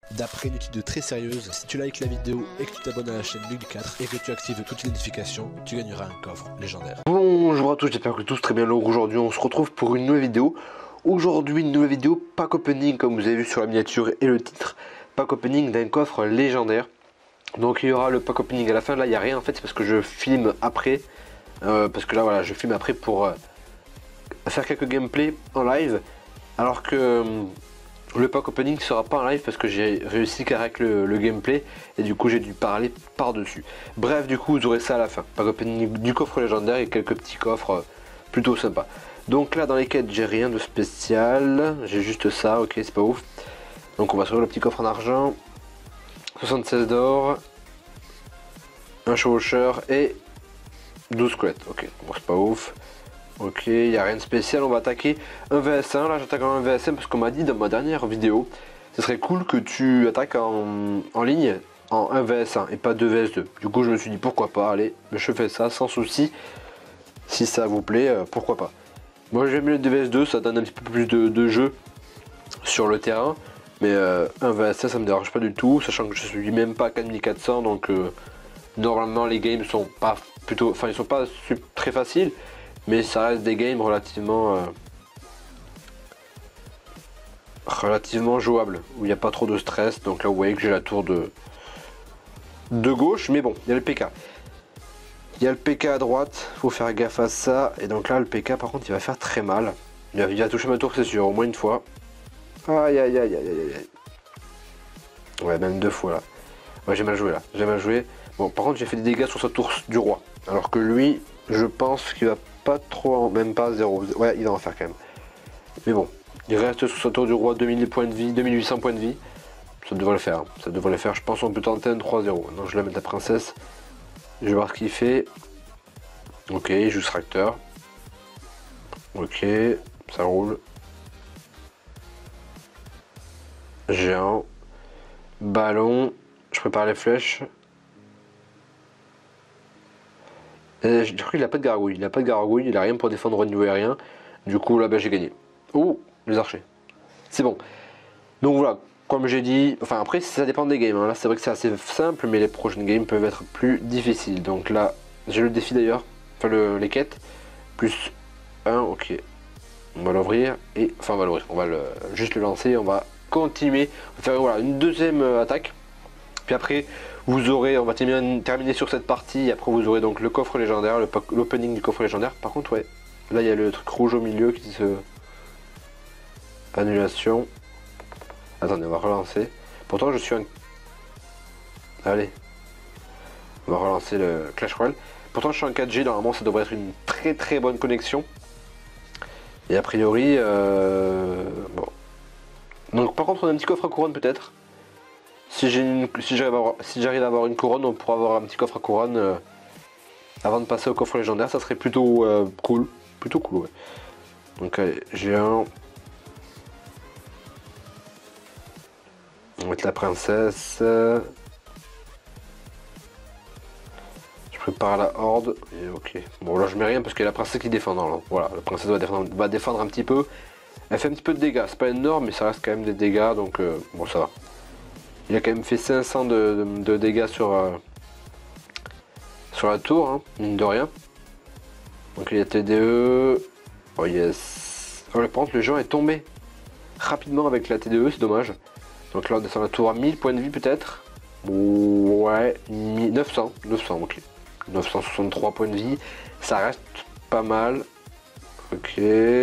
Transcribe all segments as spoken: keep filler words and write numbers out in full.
D'après une étude très sérieuse, si tu likes la vidéo et que tu t'abonnes à la chaîne Mug quatre et que tu actives toutes les notifications, tu gagneras un coffre légendaire. Bonjour à tous, j'espère que tous très bien. Alors aujourd'hui on se retrouve pour une nouvelle vidéo. Aujourd'hui une nouvelle vidéo pack opening comme vous avez vu sur la miniature et le titre. Pack opening d'un coffre légendaire. Donc il y aura le pack opening à la fin. Là il n'y a rien en fait, c'est parce que je filme après. Euh, parce que là voilà, je filme après pour euh, faire quelques gameplays en live. Alors que... Euh, le pack opening sera pas en live parce que j'ai réussi qu'avec le, le gameplay et du coup j'ai dû parler par dessus. Bref, du coup vous aurez ça à la fin, pack opening du coffre légendaire et quelques petits coffres plutôt sympas. Donc là dans les quêtes j'ai rien de spécial, j'ai juste ça, ok c'est pas ouf. Donc on va sur le petit coffre en argent, soixante-seize d'or, un chevaucheur et douze squelettes, ok bon, c'est pas ouf. Ok, il n'y a rien de spécial, on va attaquer un V S un. Là j'attaque un V S un parce qu'on m'a dit dans ma dernière vidéo, ce serait cool que tu attaques en, en ligne en un V S un et pas deux V S deux. Du coup je me suis dit pourquoi pas, allez, je fais ça sans souci. Si ça vous plaît, euh, pourquoi pas. Moi j'aime mieux le deux V S deux, ça donne un petit peu plus de, de jeu sur le terrain. Mais euh, un V S un ça me dérange pas du tout, sachant que je suis même pas à quatre mille quatre cents, donc euh, normalement les games sont pas plutôt, enfin ils sont pas très faciles. Mais ça reste des games relativement euh, relativement jouables, où il n'y a pas trop de stress. Donc là vous voyez que j'ai la tour de, de gauche, mais bon, il y a le P K. Il y a le P K à droite, faut faire gaffe à ça. Et donc là le P K par contre il va faire très mal. Il va, il va toucher ma tour c'est sûr, au moins une fois. Aïe aïe aïe aïe aïe aïe. Ouais, même deux fois là. Ouais, j'ai mal joué là, j'ai mal joué. Bon, par contre j'ai fait des dégâts sur sa tour du roi. Alors que lui, je pense qu'il va pas trop, même pas zéro. Ouais, il va en faire quand même. Mais bon, il reste sur sa tour du roi deux mille points de vie, deux mille huit cents points de vie. Ça devrait le faire. Ça devrait le faire. Je pense qu'on peut tenter un trois zéro. Non, je vais mettre la princesse. Je vais voir ce qu'il fait. Ok, il joue ce tracteur. Ok, ça roule. Géant. Ballon. Je prépare les flèches. Et je crois qu'il n'a pas de gargouille. Il n'a pas de gargouille. Il n'a rien pour défendre au niveau aérien. Du coup, là, ben, j'ai gagné. Oh, les archers. C'est bon. Donc voilà, comme j'ai dit, enfin après ça dépend des games. Hein. Là c'est vrai que c'est assez simple, mais les prochaines games peuvent être plus difficiles. Donc là, j'ai le défi d'ailleurs, enfin le, les quêtes, plus un, ok. On va l'ouvrir, et enfin on va l'ouvrir, on va le, juste le lancer, on va continuer. On va faire voilà, une deuxième attaque. Puis après, vous aurez, on va terminer, terminer sur cette partie, et après vous aurez donc le coffre légendaire, l'opening du coffre légendaire. Par contre, ouais, là il y a le truc rouge au milieu qui se... Annulation. Attendez, on va relancer. Pourtant, je suis un... Allez. On va relancer le Clash Royale. Pourtant, je suis en quatre G. Normalement, ça devrait être une très très bonne connexion. Et a priori... Euh... Bon. Donc, par contre, on a un petit coffre à couronne, peut-être. Si j'arrive une... si à, avoir... si à avoir une couronne, on pourra avoir un petit coffre à couronne. Euh... Avant de passer au coffre légendaire, ça serait plutôt euh, cool. Plutôt cool, ouais. Donc, allez, j'ai un... On va mettre la princesse. Je prépare la horde. Et ok. Bon là je mets rien parce qu'il y a la princesse qui défend. Non, voilà, la princesse va défendre, va défendre un petit peu. Elle fait un petit peu de dégâts. C'est pas énorme mais ça reste quand même des dégâts. Donc euh, bon ça va. Il a quand même fait cinq cents de, de, de dégâts sur, euh, sur la tour. Hein, mine de rien. Donc il y a T D E. Oh yes. Oh, par contre le géant est tombé rapidement avec la T D E. C'est dommage. Donc là on descend la tour à mille points de vie peut-être. Ouais, neuf cents, neuf cents, ok. neuf cent soixante-trois points de vie, ça reste pas mal. Ok.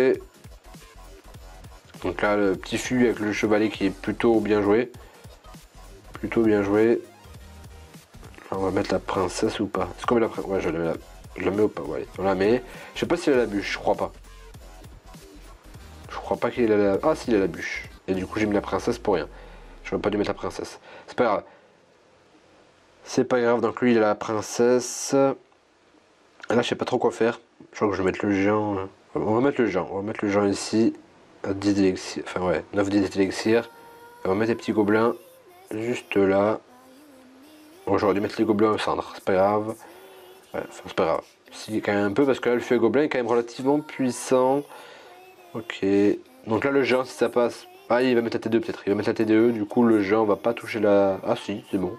Donc là le petit fût avec le chevalet qui est plutôt bien joué. Plutôt bien joué. Là, on va mettre la princesse ou pas. Est-ce qu'on met la princesse? Ouais, je la mets, la... je la mets ou pas? Ouais, on la met. Je sais pas s'il a la bûche, je crois pas. Je crois pas qu'il a la... Ah s'il a la bûche. Et du coup j'ai mis la princesse pour rien. Je vais pas lui mettre la princesse. C'est pas grave. C'est pas grave, donc lui il a la princesse. Là je sais pas trop quoi faire. Je crois que je vais mettre le géant. On va mettre le géant. On va mettre le géant ici. À dix d'élixir. Enfin ouais, neuf dix d'élixir. On va mettre les petits gobelins juste là. Bon, j'aurais dû mettre les gobelins au centre. C'est pas grave. Ouais, enfin c'est pas grave. Si quand même un peu parce que là le feu gobelin est quand même relativement puissant. Ok. Donc là le géant si ça passe. Ah, il va mettre la T deux peut-être. Il va mettre la T deux. Du coup, le géant va pas toucher la... Ah si, c'est bon.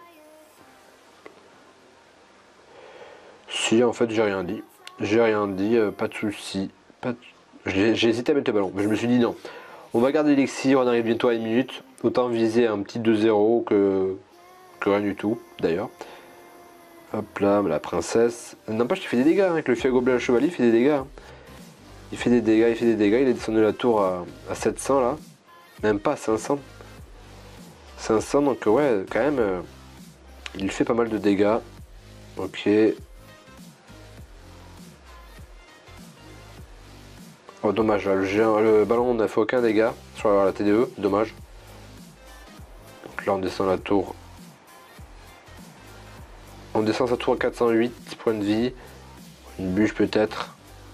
Si, en fait, j'ai rien dit. J'ai rien dit, euh, pas de soucis. Pas de... J'ai hésité à mettre le ballon, mais je me suis dit non. On va garder l'élixir, on arrive bientôt à une minute. Autant viser un petit deux zéro que... que rien du tout, d'ailleurs. Hop là, la princesse. N'empêche qu'il fait des dégâts, hein, avec le fier gobelin chevalier, il fait des dégâts. Hein. Il fait des dégâts, il fait des dégâts. Il est descendu la tour à, à sept cents là. Même pas cinq cents. cinq cents, donc ouais, quand même, euh, il fait pas mal de dégâts. Ok. Oh, dommage, là, le, géant, le ballon n'a fait aucun dégât sur la T D E, dommage. Donc là, on descend la tour. On descend sa tour à quatre cent huit points de vie. Une bûche peut-être.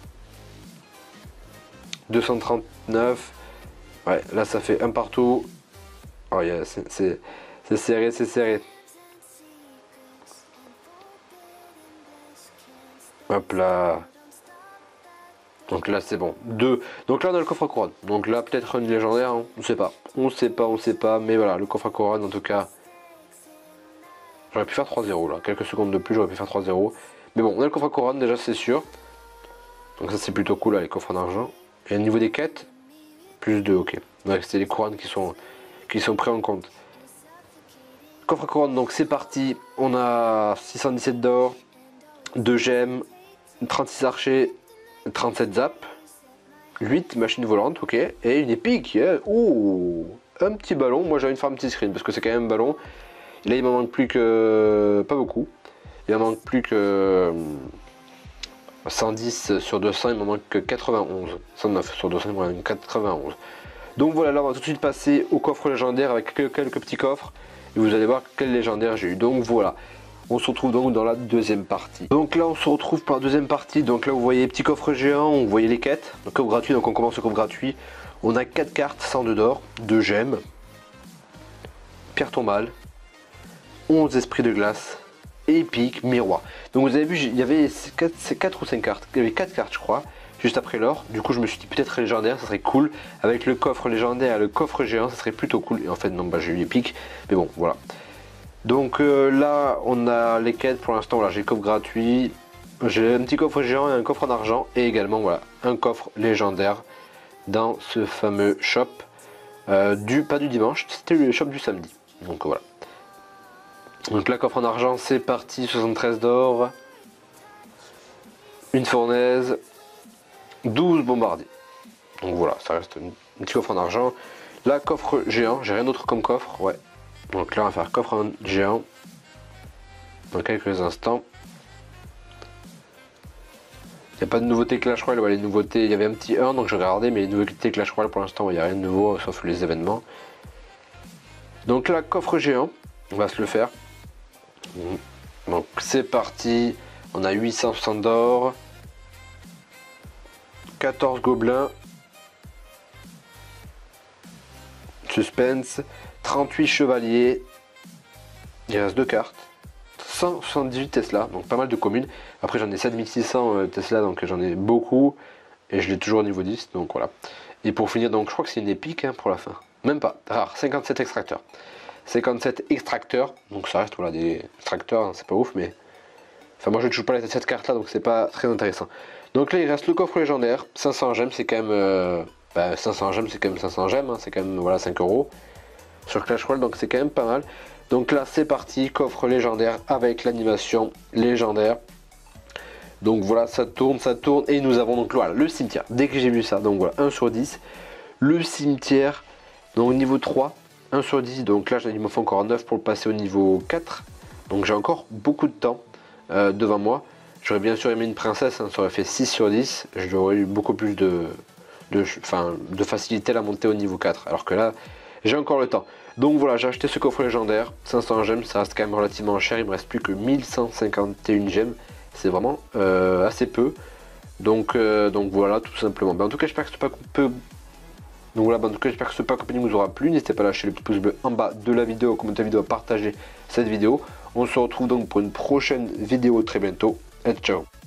deux cent trente-neuf. Ouais, là ça fait un partout. Oh, yeah, c'est serré, c'est serré. Hop là. Donc là c'est bon. deux. Donc là on a le coffre à couronne. Donc là peut-être une légendaire, hein. On sait pas. On sait pas, on sait pas. Mais voilà, le coffre à couronne en tout cas. J'aurais pu faire trois zéro là. Quelques secondes de plus, j'aurais pu faire trois zéro. Mais bon, on a le coffre à couronne déjà, c'est sûr. Donc ça c'est plutôt cool là, les coffres en argent. Et au niveau des quêtes, plus deux, ok. Donc c'est les couronnes qui sont, qui sont pris en compte. Coffre à couronne, donc c'est parti. On a six cent dix-sept d'or, deux gemmes, trente-six archers, trente-sept zap, huit machines volantes, ok. Et une épique, yeah. Ouh, un petit ballon. Moi j'avais une farm petit screen parce que c'est quand même un ballon. Et là il m'en manque plus que... pas beaucoup. Il m'en manque plus que... cent dix sur deux cents, il m'en manque que quatre-vingt-onze. cent neuf sur deux cents, il m'en manque quatre-vingt-onze. Donc voilà, là on va tout de suite passer au coffre légendaire avec quelques petits coffres. Et vous allez voir quel légendaire j'ai eu. Donc voilà, on se retrouve donc dans la deuxième partie. Donc là on se retrouve pour la deuxième partie. Donc là vous voyez petit coffre géant, vous voyez les quêtes. Donc coffre gratuit, donc on commence le coffre gratuit. On a quatre cartes, cent deux d'or, deux gemmes, pierre tombale, onze esprits de glace, épique, miroir. Donc vous avez vu, il y avait quatre ou cinq cartes. Il y avait quatre cartes je crois, juste après l'or. Du coup je me suis dit peut-être légendaire, ça serait cool. Avec le coffre légendaire et le coffre géant, ça serait plutôt cool. Et en fait non, bah j'ai eu épique. Mais bon, voilà. Donc euh, là on a les quêtes pour l'instant. Voilà, j'ai le coffre gratuit. J'ai un petit coffre géant et un coffre en argent. Et également voilà, un coffre légendaire dans ce fameux shop. Euh, du, pas du dimanche, c'était le shop du samedi. Donc voilà. Donc la coffre en argent c'est parti, soixante-treize d'or, une fournaise, douze bombardiers. Donc voilà, ça reste un petit coffre en argent. La coffre géant, j'ai rien d'autre comme coffre, ouais. Donc là on va faire coffre en géant dans quelques instants. Il n'y a pas de nouveauté Clash Royale, ouais, les nouveautés, il y avait un petit un donc je regardais, mais les nouveautés Clash Royale pour l'instant il n'y a rien de nouveau sauf les événements. Donc là coffre géant, on va se le faire. Donc c'est parti, on a huit cent soixante d'or, quatorze gobelins, suspense, trente-huit chevaliers, il reste deux cartes, cent soixante-dix-huit Tesla, donc pas mal de communes. Après j'en ai sept mille six cents Tesla, donc j'en ai beaucoup, et je l'ai toujours au niveau dix, donc voilà. Et pour finir, donc je crois que c'est une épique hein, pour la fin, même pas, rare, cinquante-sept extracteurs. cinquante-sept extracteurs, donc ça reste voilà, des extracteurs, hein, c'est pas ouf, mais enfin moi je ne joue pas cette carte là donc c'est pas très intéressant. Donc là il reste le coffre légendaire, cinq cents gemmes, c'est quand même euh, bah, cinq cents gemmes, c'est quand même cinq cents gemmes, hein, c'est quand même voilà cinq euros sur Clash Royale, donc c'est quand même pas mal. Donc là c'est parti, coffre légendaire avec l'animation légendaire. Donc voilà, ça tourne, ça tourne, et nous avons donc voilà, le cimetière. Dès que j'ai vu ça, donc voilà, un sur dix, le cimetière, donc au niveau trois. un sur dix, donc là il me faut encore neuf pour le passer au niveau quatre. Donc j'ai encore beaucoup de temps euh, devant moi. J'aurais bien sûr aimé une princesse, hein, ça aurait fait six sur dix. J'aurais eu beaucoup plus de, de, enfin, de facilité à la monter au niveau quatre. Alors que là, j'ai encore le temps. Donc voilà, j'ai acheté ce coffre légendaire. cinq cents gemmes, ça reste quand même relativement cher. Il me reste plus que mille cent cinquante et une gemmes. C'est vraiment euh, assez peu. Donc, euh, donc voilà, tout simplement. Ben, en tout cas, j'espère que ce pack peut... Donc voilà, ben, en tout cas, j'espère que ce pack opening vous aura plu. N'hésitez pas à lâcher le petit pouce bleu en bas de la vidéo, commenter la vidéo, à partager cette vidéo. On se retrouve donc pour une prochaine vidéo très bientôt. Et ciao.